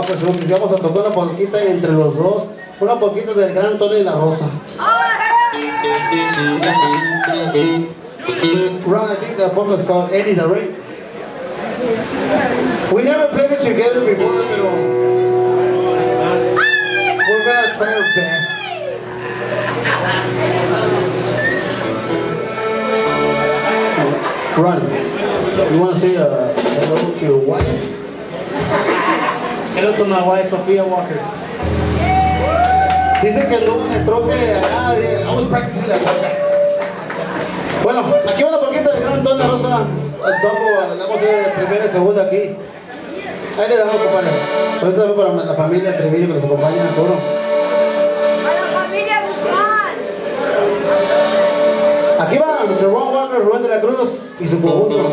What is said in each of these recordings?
pues vamos a tocar una polquita entre los dos. Una polquita del Gran Tony y la Rosa. Ron, I think the polka is called Eddie the Ring. We never played it together before, but we're gonna try our best. Ron, you want to say hello to your wife? Hello to my wife, Sophia Walker. Dice que luego en el troque allá, vamos a practicar la polka. Bueno, aquí va la polquita de Gran Tony Rosa. Al toco, le vamos a hacer primera y segunda aquí. Ahí le damos, compadre. Ahorita también para la familia Treviño que nos acompaña en el foro. Para la familia Guzmán. Aquí va nuestro Ron Walker, Rubén de la Cruz y su conjunto.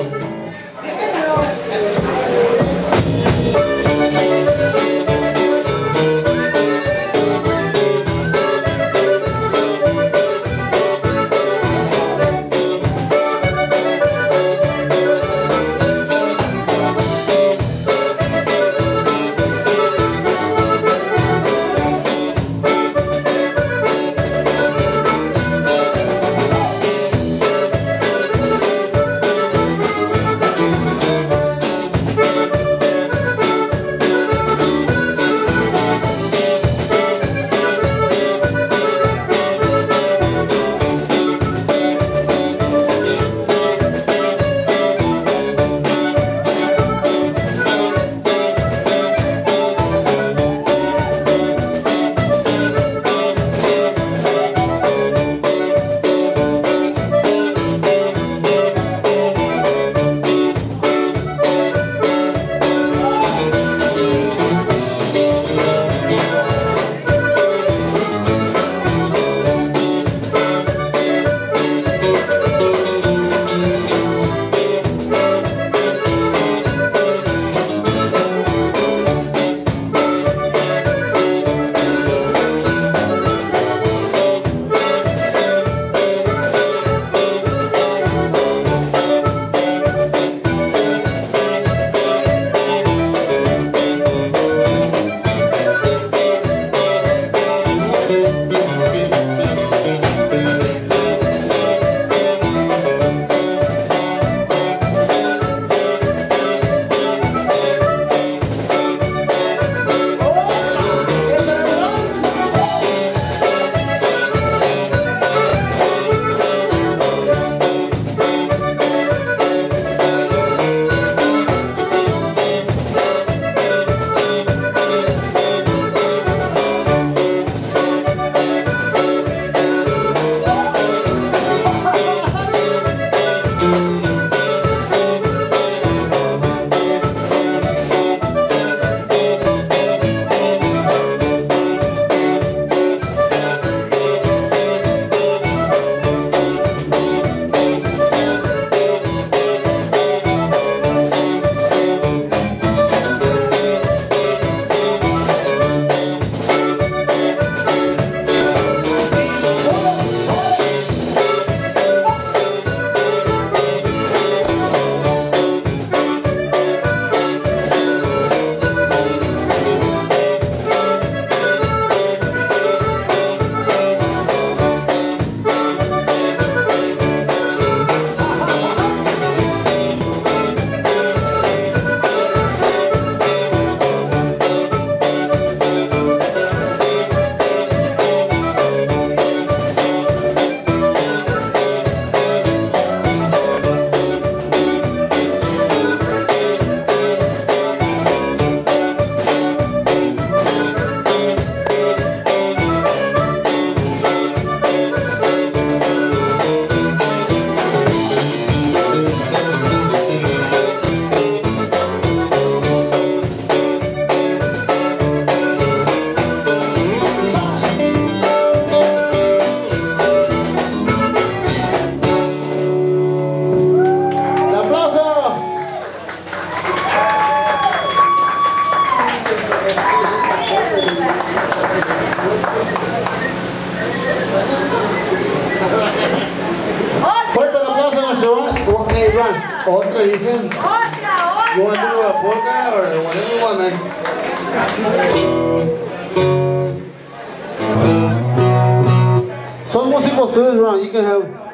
Otra dicen. Otra. You want to do a polka or whatever you want, man? Son músicos ustedes, Ron. You can have.